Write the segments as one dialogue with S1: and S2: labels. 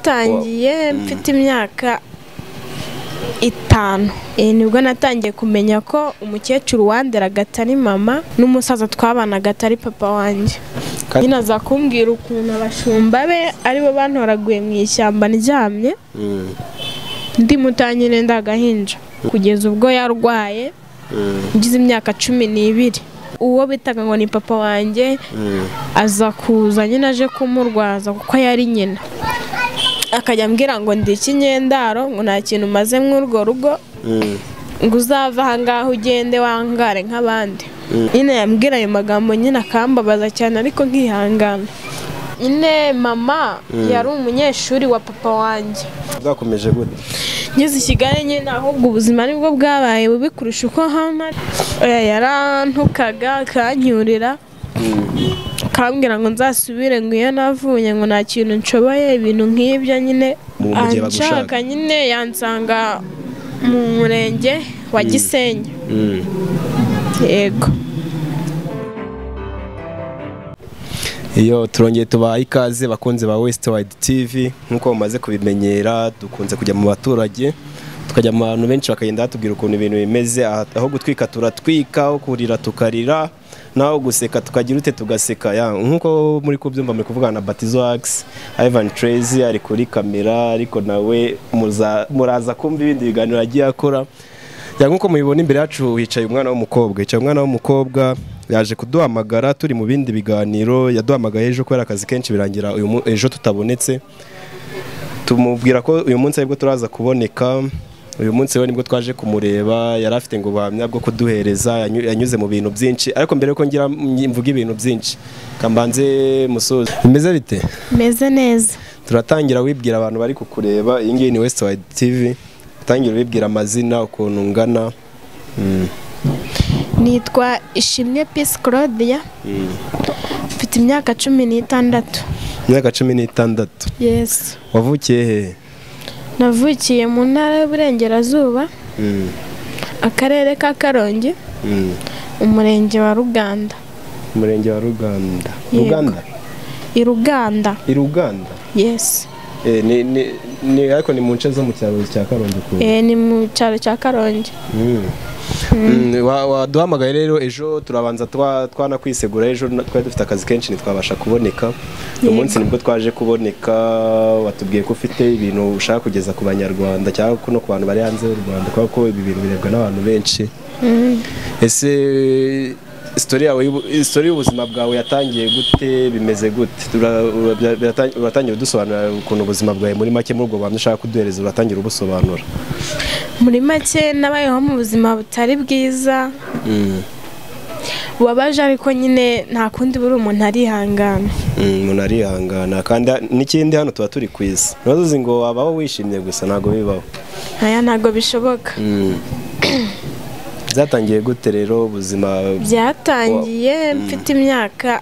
S1: Byatangiye mfite imyaka 5 nibwo natangiye kumenya ko umukecuru wanderaga atari mama n'umusaza twabanaga atari papa wanjye. Nyina aza kumbwira ukuntu abashumba be aribo bantoraguye mu ishyamba ndyamye ndi mutanyine ndagahinja kugeza ubwo yarwaye ngize imyaka 12. Uwo bitaga ngo ni papa wanjye aza kuza nyine aje kumurwaza kuko yari nyina, akajya ambwira ngo ndi ikinyendaro ngo nta kintu maze mw'urwo rugo ngo uzava aha ngaho ugende wangare nk'abandi. Nyine yambwira ayo magambo nyine akambabaza cyane ariko nkihangana. Nyine mama yari umunyeshuri wa papa wanjye.
S2: Bwakomeje gute?
S1: Ngeze i Kigali nyine ahubwo ubuzima nibwo bwabaye bubi kurusha uko hano. Yarantukaga akanyurira kambwira ngo nzasubire ngo iyo navuye ngo nta kintu nshoboye, ibintu nk'ibyo nyine. Ashaka nyine yansanga mu murenge wa Gisenyi. Yego.
S2: Iyo turongeye tubaha ikaze bakunze ba Westwide TV, nkuko bamaze kubimenyera dukunze kujya mu baturage tukajya mu bantu benshi bakagenda batubwira ukuntu ibintu bimeze, aho gutwika turatwika, aho kurira tukarira, naho guseka tukagira ute tugaseka. Nkuko muri kubyumva muri kuvugana na Batizo Axe, Ivan Tracy ari kuri kamera, ariko nawe muraza kumva ibindi biganiro agiye akora. Nkuko mubibona imbere yacu hicaye umwana w'umukobwa, yaje kuduhamagara turi mu bindi biganiro. Yaduhamagaye ejo kubera akazi kenshi birangira ejo tutabonetse, tumubwira ko uyu munsi aribwo turaza kuboneka. Uyu munsi we nibwo twaje kumureba, yari afite ngo buhamya bwo kuduhereza, yanyuze mu bintu byinshi. Ariko mbere ko ngira mvuga ibintu byinshi kambanze musozi. Bimeze bite?
S1: Meze neza.
S2: Turatangira wibwira abantu bari kukureba. Iyi ngiyi ni Westwide TV. Utangira wibwira amazina, ukuntu ungana.
S1: Nitwa Ishimwe Peace Claudia. Mfite imyaka 16.
S2: Imyaka 16?
S1: Yes.
S2: Wavukiye he?
S1: Navukiye mu ntara y'Uburengerazuba, akarere ka Karongi, umurenge wa Ruganda.
S2: Umurenge wa Ruganda?
S1: Ruganda.
S2: Ruganda?
S1: Yes.
S2: Ariko ni mu nce zo mu cyaro cya Karongi ko?
S1: Ni mu cyaro cya Karongi.
S2: Waduhamagaye rero ejo turabanza twanakwisegura. Ejo twari dufite akazi kenshi ntitwabasha kuboneka. Uyu munsi nibwo twaje kuboneka. Watubwiye ko ufite ibintu ushaka kugeza ku banyarwanda cyangwa no ku bantu bari hanze y'u Rwanda, kuko ibi bintu birebwa n'abantu benshi. Ese story y'ubuzima bwawe yatangiye gute, bimeze gute? Uratangira udusobanura ukuntu ubuzima bwawe muri make muri ubwo bantu ushaka kuduhereza, uratangira ubusobanura.
S1: Muri make nabayeho mu buzima butari bwiza, bubabaje, ariko nyine nta kundi buri umuntu arihangana.
S2: Umuntu arihangana, kandi n'ikindi hano tuba turi ku isi. Ntuzi ngo wabaho wishimye gusa, ntago bibaho.
S1: Ntago bishoboka.
S2: Byatangiye gute rero ubuzima?
S1: Byatangiye mfite imyaka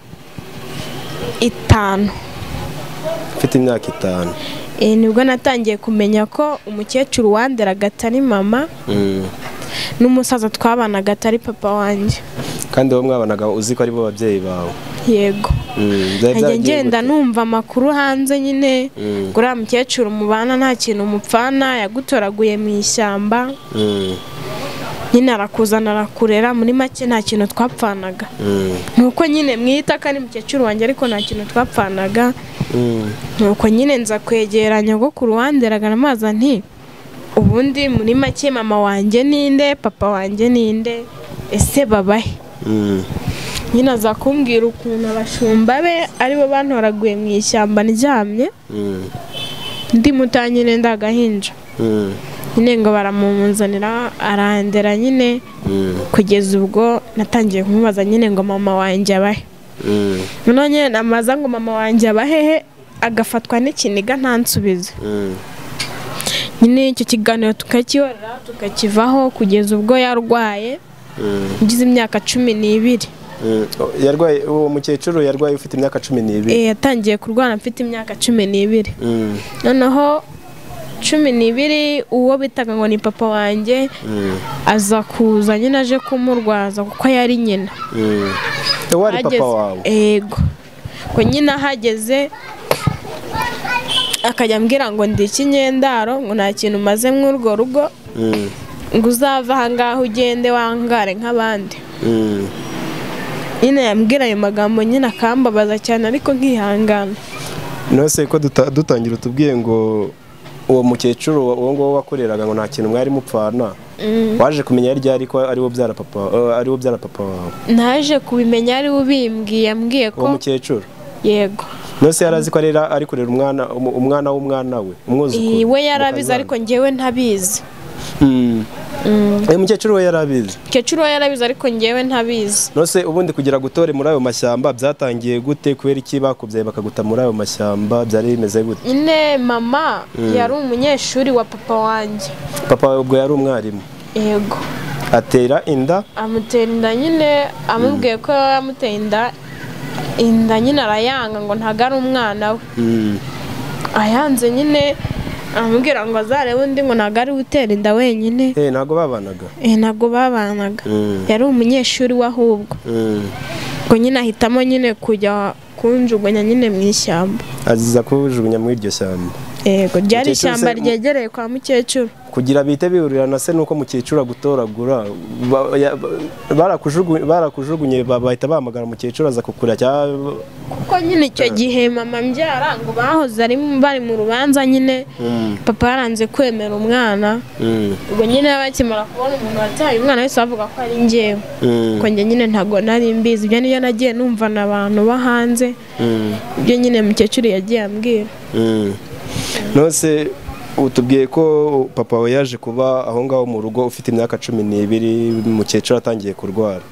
S1: 5.
S2: Mfite imyaka 5?
S1: Nibwo natangiye kumenya ko umukecuru wanderaga atari mama n'umusaza twabanaga atari papa wanjye.
S2: Kandi bo mwabanaga uzi ko ari bo babyeyi bawe?
S1: Yego. Ngenda numva amakuru hanze nyine kuri mukecuru mubana nta kintu mupfana, yagutoraguye mu ishyamba. Nyine arakuzana arakurera, muri make nta kintu twapfanaga. Nuko nyine mwita ko ari mukecuru wanjye ariko nta kintu twapfanaga. Nuko nyine nza kwegera nyogokuru wanderaga namaza nti ubundi muri make mama wanjye ninde, papa wanjye ninde, ese babahe? Nyine aza kumbwira ukuntu abashumba be aribo bantoraguye mu ishyamba ndyamye ndi mutanyine ndagahinja. Nyine ngo baramumunzanira arandera nyine kugeza ubwo natangiye kumubaza nyine ngo mama wanjye abahe. None namaza ngo mama wanjye abahehe, agafatwa n'ikiniga ntansubize. Nyine icyo kiganiro tukakihorera tukakivaho kugeza ubwo yarwaye ngize imyaka 12.
S2: Yarwaye? Uwo mukecuru yarwaye ufite imyaka 12?
S1: Yatangiye kurwara mfite imyaka 12. Noneho 12 uwo bitaga ngo ni papa wanjye aza kuza nyine aje kumurwaza kuko yari nyina.
S2: Wari papa wawe?
S1: Yego. Ko nyina hageze akajya ambwira ngo ndi ikinyendaro ngo nta kintu umaze mw'urwo rugo ngo uzava aha ngaho ugende wangare nk'abandi. Nyine yambwira ayo magambo nyine akambabaza cyane ariko nkihangana.
S2: Nose ko dutangira utubwiye ngo uwo mukecuru uwo ngo wakoreraga ngo nta kintu mwari mupfana, waje kumenya ryari ko ari wo byara papa wawe?
S1: Naje kubimenya ari ubimbwiye, yambwiye ko
S2: uwo mukecuru.
S1: Yego.
S2: Nose yarazi ko ari kurera umwana w'umwana we, umwuzukuru.
S1: We yarabizi ariko njyewe ntabizi.
S2: Uyu mukecuru we yarabizi.
S1: Mukecuru we yarabizi ariko njyewe ntabizi.
S2: Nose ubundi kugira gutore muri ayo mashyamba byatangiye gute? Kubera iki bakubyaye bakaguta muri ayo mashyamba? Byari bimeze gute?
S1: Nyine mama yari umunyeshuri wa papa wanjye.
S2: Papa wawe ubwo yari umwarimu?
S1: Yego.
S2: Atera inda?
S1: Amutera inda nyine, amubwiye ko yamuteye inda nyine arayanga ngo ntago ari umwana we. Ayanze nyine amubwira ngo azarebe undi ngo ntago ari utera inda wenyine.
S2: Ntago babanaga?
S1: Ntago babanaga. Yari umunyeshuri wahubwo. Ngo nyine ahitamo nyine kujya kunjugunya nyine mu ishyamba.
S2: Aziza kujugunya muri iryo shyamba?
S1: Yego, ryari ishyamba ryegereye kwa mukecuru.
S2: Kugira bite bihurirana se nuko mukecuru agutoragura, barakujugunye bahita bahamagara mukecuru aza kukura cyangwa?
S1: Kuko nyine icyo gihe mama mbyara ngo bahoze bari mu rubanza nyine, papa yaranze kwemera umwana. Ubwo nyine bakimara kubona umuntu wataye umwana wese bavuga ko ari njyewe. Ko njye nyine ntago nari mbizi, ibyo niyo nagiye numva n'abantu bahanze. Ibyo nyine mukecuru yagiye ambwira. Nose
S2: utubwiye ko papa we yaje kuba aho ngaho mu rugo ufite imyaka 12, mukecuru atangiye kurwara.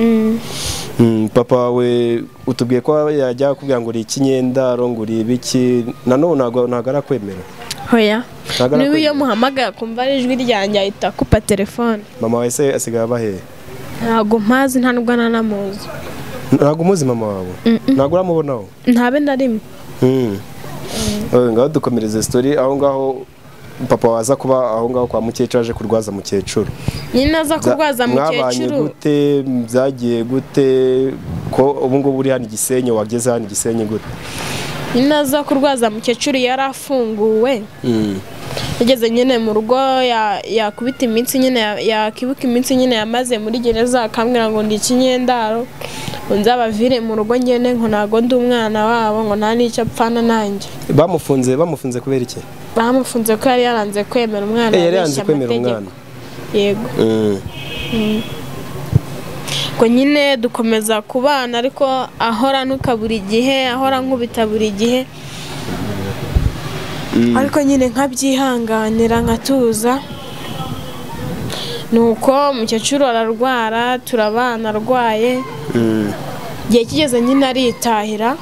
S2: Papa we utubwiye ko yajya kubwira ngo uri ikinyendaro ngo uri ibiki, nanone ntago arakwemera?
S1: Hoya, niba iyo muhamagara kumva ari ijwi ryanjye ahita akupa telefone.
S2: Mama we se asigaye abahe?
S1: Ntago mpazi, nta nubwo nanamuzi.
S2: Ntago umuzi mama wawe? Ntago uramubonaho?
S1: Ntabe na rimwe.
S2: Ngaho dukomereze story aho ngaho papa waza kuba aho ngaho kwa mukecuru aje kurwaza mukecuru.
S1: Nyine aza kurwaza mukecuru.
S2: Mwabanye gute? Byagiye gute ko ubu ngubu uri hano Gisenyi, wageze hano Gisenyi gute?
S1: Nyine aza kurwaza mukecuru yarafunguwe. Yageze nyine mu rugo yakubita iminsi nyine yakibuka iminsi nyine yamaze muri gereza, akambwira ngo ndi ikinyendaro nzabavire mu rugo ngene ngo ntago ndi umwana wabo ngo nta n'icyo apfana nanjye.
S2: Bamufunze kubera iki?
S1: Bamufunze ko yari yaranze kwemera umwana.
S2: Yari yaranze kwemera umwana?
S1: Yego. Ko nyine dukomeza kubana ariko ahora ntuka buri gihe, ahora nkubita buri gihe. Ariko nyine nkabyihanganira nkatuza. Nuko mukecuru ararwara, turabana arwaye. Gihe kigeze nyine aritahira.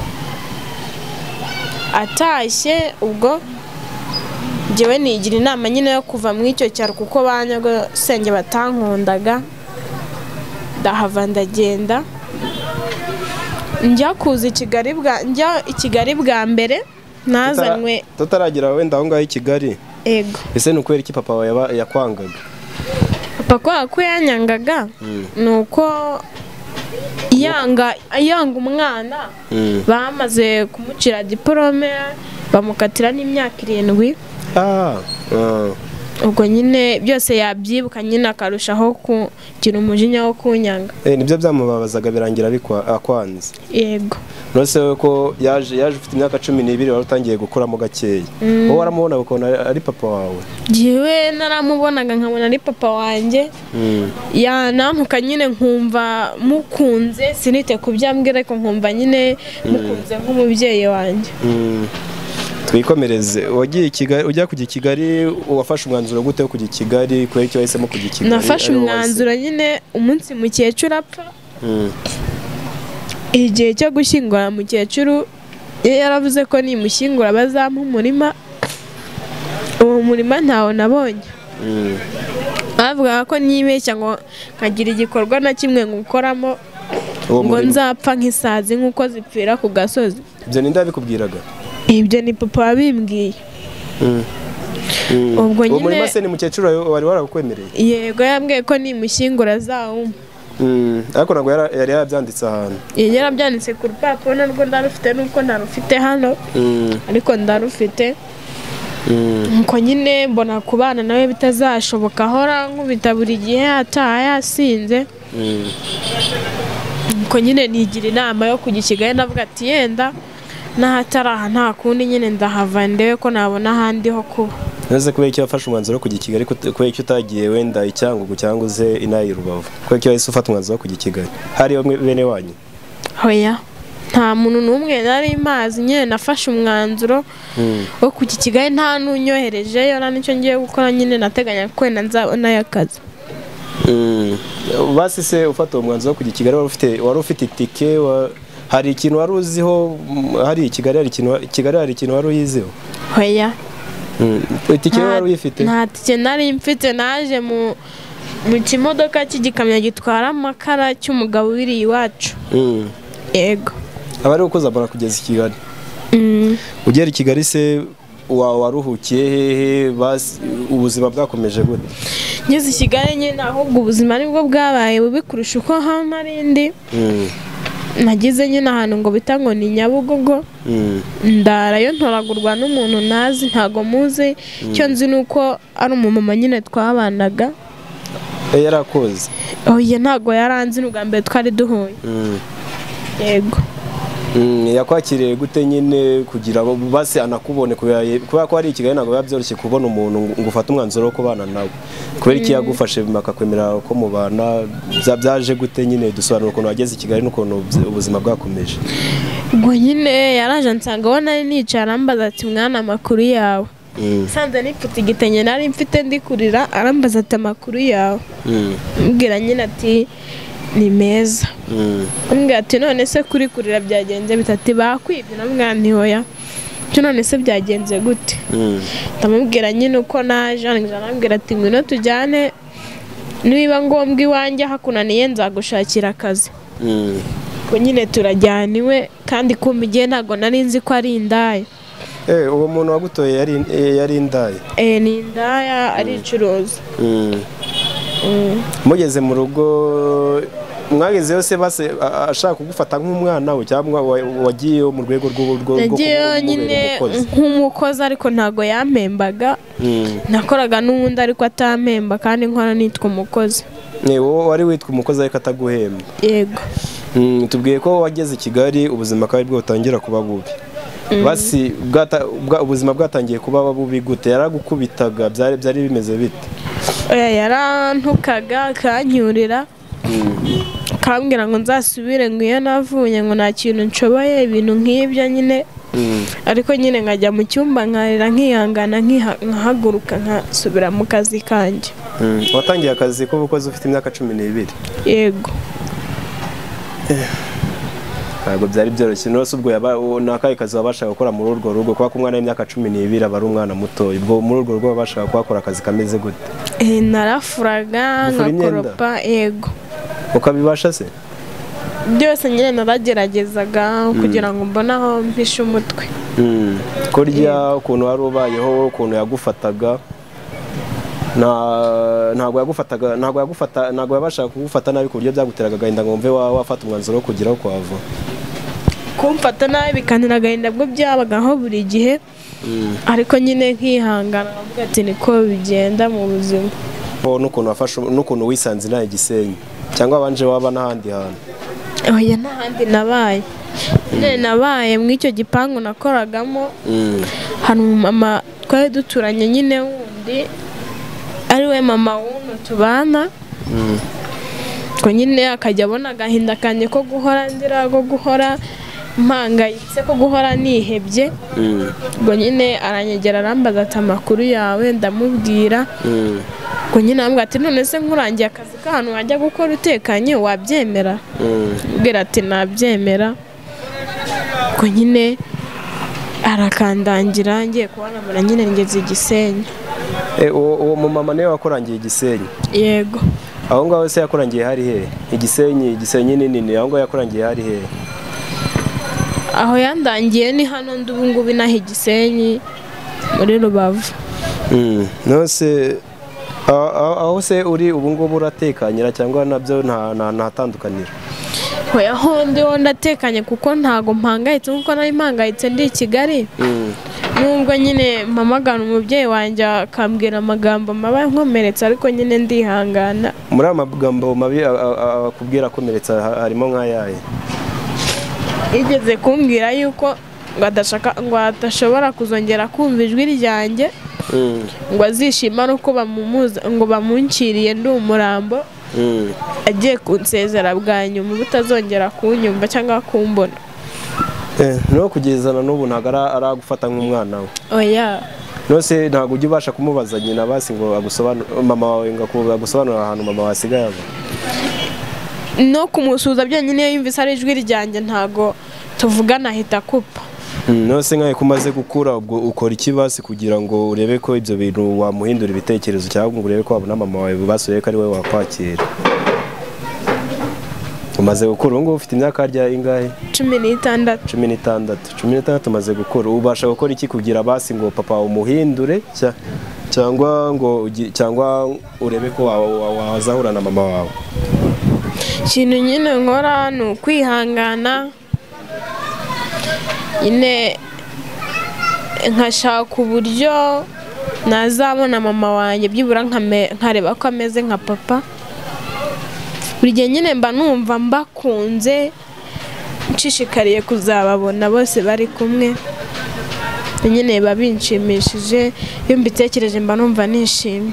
S1: Atashye ubwo njyewe nigira inama nyine yo kuva mu icyo cyaro kuko banyagosenge batankundaga. Ndahava ndagenda. Njya kuza i Kigali bwa mbere. Nazanywe
S2: tutaragira wenda aho ngaho i Kigali.
S1: Ego.
S2: Ese nukwera iki papa wawe yakwangaga?
S1: Papa ko yanyangaga nuko yanga umwana. Bamaze kumucira diplome bamukatira n'imyaka 7. Ubwo nyine byose yabyibuka nyine akarushaho kugira umujinya wo kunyanga.
S2: Nibyo byamubabazaga birangira akwanze?
S1: Yego.
S2: Nose ko yaje ufite imyaka 12 wari utangiye gukuramo gakeya. Wowe waramubona ukabona ari papa wawe?
S1: Jewe naramubonaga nkabona ari papa wanjye. Yanampuka nyine nkumva mukunze, sinite kubyambwira ariko nkumva nyine mukunze nk'umubyeyi wanjye.
S2: Twikomereze, wagiye i Kigali, ujya kujya i Kigali, wafashe umwanzuro gute wo kujya i Kigali? Kubera icyo wahisemo kujya i Kigali?
S1: Nafashe umwanzuro nyine umunsi mukecuru apfa. Igihe cyo gushyingura mukecuru yaravuze ko nimushyingura bazampa umurima. Uwo murima ntawo nabonye. Bavuga ko nibeshya ngo nkagira igikorwa na kimwe ngukoramo ngo nzapfa nk'isazi nk'uko zipfira ku gasozi.
S2: Ibyo ninde yabikubwiraga?
S1: Ibyo ni papa wabimbwiye.
S2: Ubwo nyine murima se ni mukecuru wari warakwemereye?
S1: Yego, yambwiye ko nimushyingura azawumpa.
S2: ariko ntabwo yari yabyanditse ahantu.
S1: Yarabyanditse ku rupapuro narwo ndarufite nuko ntarufite hano ariko ndarufite. Nuko nyine mbona kubana nawe bitazashoboka, ahora nkubita buri gihe ataha yasinze. Nuko nyine nigira inama yo kujya i Kigali, ndavuga ati yenda n'ahataraha nta kundi nyine ndahava ndewe ko nabona ahandi ho kuba.
S2: Neze kubera icyo wafashe umwanzuro wo kujya i Kigali, kubera icyo utagiye wenda i Cyangugu cyangwa uze inaha i Rubavu, kubera icyo wahise ufata umwanzuro wo kujya i Kigali? Hariyo bene wanyu?
S1: Hoya, nta muntu n'umwe nari mazi, nyine nafashe umwanzuro wo kujya i Kigali, nta n'unyoherejeyo, nta n'icyo ngiye gukora, nyine nateganya ko wenda nzabonayo akazi.
S2: Basi se ufata uwo mwanzuro wo kujya i Kigali wari ufite itike? Hari ikintu wari uziho hari i Kigali? Hari ikintu wari uyiziho?
S1: Hoya,
S2: itike wari uyifite?
S1: Nta tike nari mfite, naje mu kimodoka cy'igikamyo gitwara amakara cy'umugabo wiri iwacu. Yego.
S2: Abari ukoza abona kugeza i Kigali. Ugera i Kigali se waruhukiye hehe? Basi ubuzima bwakomeje gute?
S1: Ngeze i Kigali nyine ahubwo ubuzima nibwo bwabaye bubi kurusha uko hano narindi. Nagize nyine ahantu ngo bita ngo ni Nyabugogo. Ndarayo ntoragurwa n'umuntu nazi, ntago muzi. Icyo nzi nuko ari umumama nyine twabanaga.
S2: Yarakoze?
S1: Oya, ntago yaranzi, n'ubwa mbere twari duhuye. Yego.
S2: Yakwakiriye gute nyine kugira ngo basi anakubone? Kubera ko ari i Kigali ntabwo biba byoroshye kubona umuntu ngo ufate umwanzuro wo kubana nawe. Kubera iki yagufashe akakwemera ko mubana? Byaje gute nyine? Dusobanura ukuntu wageze i Kigali n'ukuntu ubuzima bwakomeje.
S1: Ubwo nyine yaraje ansanga aho nari nicara, arambaza ati mwana amakuru yawe. Sanze nifite igitenge nari mfite ndikurira, arambaza ati amakuru yawe. Mbwira nyine ati ni meza. Mbwira ati none se kuri kurira byagenze bitati bakwibye? Nambwira nti hoya. None se byagenze gute? Ndamubwira nyine uko naje, nambwira ati ngwino tujyane, niba ngombwa iwanjye hakunaniye nzagushakira akazi. Ko nyine turajyaniwe, kandi kumva igihe ntago nari nzi ko ari indaya.
S2: Uwo muntu wagutoye yari indaya?
S1: Ni indaya, aricuruza.
S2: Mugeze mu rugo mwageze yose base ashaka kugufata nk'umwana we cyangwa wagiye mu rwego rwo
S1: nagiye nyine nk'umukozi, ariko ntago yampembaga. Nakoraga n'ubundi ariko atampemba, kandi nkora nitwa umukozi.
S2: Wowe wari witwa umukozi ariko ataguhemba?
S1: Yego.
S2: Tubwiye ko wageze i Kigali ubuzima kandi bwo butangira kuba bubi. Basi ubuzima bwatangiye kuba bubi gute? Yaragukubitaga? byari bimeze bite?
S1: Yarantukaga, akanyurira, akambwira ngo nzasubire ngo iyo navuye ngo nta kintu nshoboye, ibintu nk'ibyo nyine. Ariko nyine nkajya mu cyumba nkarira, nkihangana, nkahaguruka, nkasubira mu kazi kanjye.
S2: Watangiye akazi k'ubukozi ufite imyaka 12?
S1: Yego.
S2: Ntabwo byari byoroshye. Nose ubwo nakaye kazi wabashaka gukora muri urwo rugo? Kuba umwana w'imyaka 12 aba ari umwana muto, ubwo muri urwo rugo wabashaka gukora akazi kameze gute?
S1: Narafuraga, nkakoropa. Yego.
S2: Ukabibasha se?
S1: Byose nyine narageragezaga kugira ngo mbone aho mpishe umutwe.
S2: Kurya ukuntu wari ubayeho, ukuntu yagufataga, ntabwo yabashaka kugufata nabi ku buryo byaguteraga agahinda ngo mve wafata umwanzuro wo kugira uko wava?
S1: Kumfata nabi bikantera agahinda bwo byabagaho buri gihe, ariko nyine nkihangana, avuga ati niko bigenda mu buzima. N'ukuntu wisanze nawe Gisenyi cyangwa abanje waba n'ahandi hantu? Oya, n'ahandi nabaye. Nabaye mu icyo gipangu nakoragamo. Hari umumama twari duturanye nyine wundi, ari we mama w'uno tubana. Ko nyine akajya abona agahinda kanjye ko guhora ndira, ko guhora mpangayitse, ko guhora nihebye. Ngo nyine aranyegera, arambaza ati amakuru yawe? Ndamubwira. Ngo nyine ambwira ati none se nkurangiye akazi k'ahantu wajya gukora utekanye wabyemera? Mbwira ati nabyemera. Ngo nyine arakandangira, ngiye kubona nyine ngeze i Gisenyi.
S2: Uwo mumama niwe wakurangiye i Gisenyi?
S1: Yego.
S2: Aho ngaho se yakurangiye hari he? Gisenyi nini, aho ngaho yakurangiye hari he?
S1: Aho yandangiye ni hano ndi ubu ngubu inaha i Gisenyi muri Rubavu.
S2: Nose aho se uri ubu ngubu uratekanyira cyangwa nabyo nta tandukaniro?
S1: Oya, ho ndiho ndatekanye kuko ntago mpangayitse kuko nari mpangayitse ndi i Kigali. Nubwo nyine mpamagana umubyeyi wanjye akambwira amagambo mabi ankomeretsa, ariko nyine ndihangana.
S2: Muri amagambo mabi akubwira akomeretsa harimo nk'ayaye?
S1: Igeze kumbwira yuko ngo adashobora kuzongera kumva ijwi ryanjye, ngo azishima nuko ngo bamunkiriye ndi umurambo, agiye kunsezera bwa nyuma butazongera kunyumva cyangwa kumbona.
S2: No kugezana n'ubu ntabwo aragufata nk'umwana we?
S1: Oya.
S2: Nose ntabwo ujya ubasha kumubaza nyina basi ngo mama wawe ngo agusobanurire ahantu mama wasigaye ava?
S1: No kumusuza byonyine iyo yumvise ari ijwi ryanjye ntago tuvugana ahita kupa.
S2: Nose nkaye kumaze gukura ubwo ukora iki basi kugira ngo urebe ko ibyo bintu wamuhindura ibitekerezo cyangwa ngo urebe ko wabona mama wawe basuye ko ari we wakwakira? Umaze gukura ubu ngubu ufite imyaka rya ingahe?
S1: 16.
S2: 16 umaze gukura. Ubasha gukora iki kugira basi ngo papa umuhindure cyangwa urebe ko wazahura na mama wawe?
S1: Ikintu nyine nkora ni ukwihangana, nyine nkashaka uburyo nazabona mama wanjye byibura nkareba ko ameze nka papa. Buri gihe nyine mba numva mbakunze, nshishikariye kuzababona bose bari kumwe, nyine biba binshimishije. Iyo mbitekereje mba numva nishimye.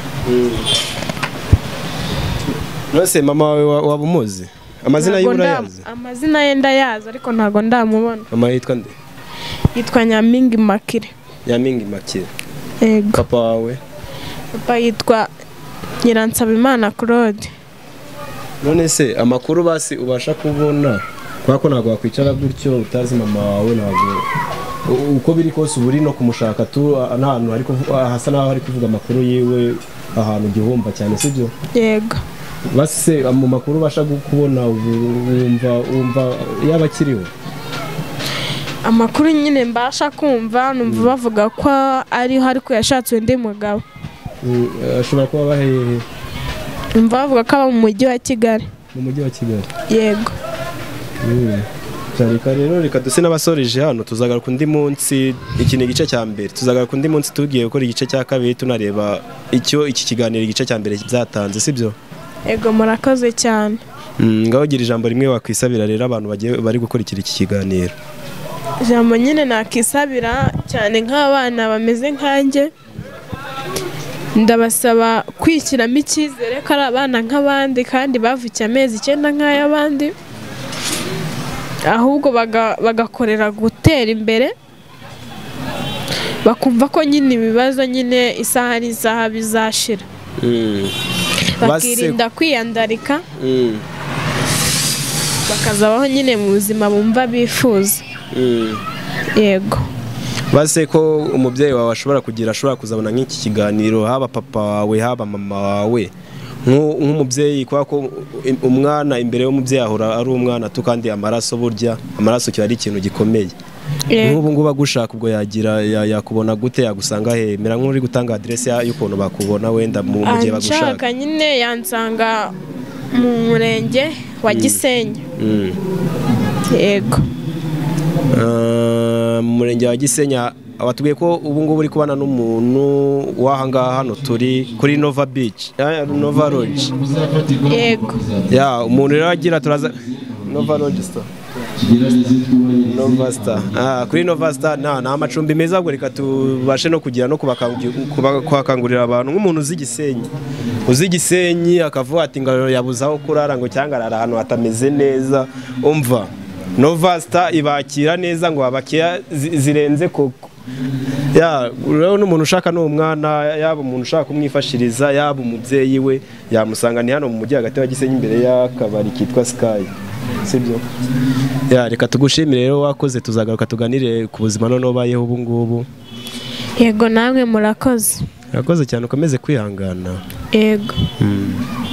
S2: Nose mama wawe waba umuzi? Amazina ye urayazi?
S1: Amazina ye ndayazi ariko ntago ndamubona.
S2: Mama yitwa nde?
S1: Yitwa Nyamingi Makire.
S2: Nyamingi Makire.
S1: Yego.
S2: Papa wawe?
S1: Papa yitwa Nyiransabimana Claude.
S2: None se amakuru basi ubasha kubona kwako ntago wakwicara gutyo utazi mama wawe? Ntago uko biri kose uburi no kumushaka tu ahantu ariko hasa naho ari kuvuga amakuru yiwe ahantu gihomba cyane, sibyo?
S1: Yego.
S2: Basi mu makuru ubasha kubona wumva yaba akiriho?
S1: Amakuru nyine mbasha kumva numva bavuga ko ariho ariko yashatse undi mugabo.
S2: Ashobora kuba bahehe?
S1: Numva bavuga ko aba mu mujyi wa Kigali.
S2: Mu mujyi wa Kigali?
S1: Yego.
S2: Rero reka duse n'abasoreje hano, tuzagaruka undi munsi. Iki ni igice cya mbere, tuzagaruka undi munsi tugiye gukora igice cya kabiri tunareba icyo iki kiganiro igice cya mbere byatanze, sibyo?
S1: Ego, murakoze cyane.
S2: Ngaho gira ijambo rimwe wakwisabira rero abantu bari gukurikira iki kiganiro.
S1: Ijambo nyine nakisabira cyane nk'abana bameze nkanjye, ndabasaba kwishyiramo icyizere ko ari abana nk'abandi kandi bavukiye amezi 9 nk'ay'abandi, ahubwo bagakorera gutera imbere, bakumva ko nyine ibibazo nyine isaha n'isaha bizashira, bakirinda kwiyandarika, bakazabaho nyine mu buzima bumva bifuza. Yego.
S2: Base ko umubyeyi wawe ashobora kuzabona nk'iki kiganiro, haba papa wawe haba mama wawe, nk'umubyeyi kwa ko umwana imbere y'umubyeyi ahora ari umwana tu, kandi amaraso burya amaraso kiba ari ikintu gikomeye. Nk'ubu ngubu agushaka ubwo yakubona gute, yagusanga he? Mera nk'uri gutanga adresse y'ukuntu bakubona wenda mu gihe bagushaka.
S1: Ashaka nyine yansanga mu murenge wa Gisenyi. Yego. Murenge wa Gisenyi. Abatubwiye ko ubu ngubu uri kubana n'umuntu wahangaha hano turi kuri Nova Beach, Nova Lodge. Yego.
S2: Ya umuntu rero agira turaza Nova Lodge Star. Nova Star. Kuri Nova Star nta amacumbi meza, ubwo reka tubashe no kugira no kubakangurira abantu nk'umuntu uzi Gisenyi akavuga ati ngaro yabuzaho kurara ngo cyangwa arara ahantu hatameze neza, umva Nova Star ibakira neza ngo abakiya zirenze koko. Ya rero n'umuntu ushaka no umwana, yaba umuntu ushaka kumwifashiriza, yaba umubyeyi we, yamusanga ni hano mu mujyi hagati wa Gisenyi imbere y'akabari kitwa Sky, sibyo? Ya reka tugushimire rero, wakoze. Tuzagaruka tuganire ku buzima none ubayeho ubu ngubu.
S1: Yego, namwe murakoze.
S2: Murakoze cyane, ukomeze kwihangana.
S1: Yego.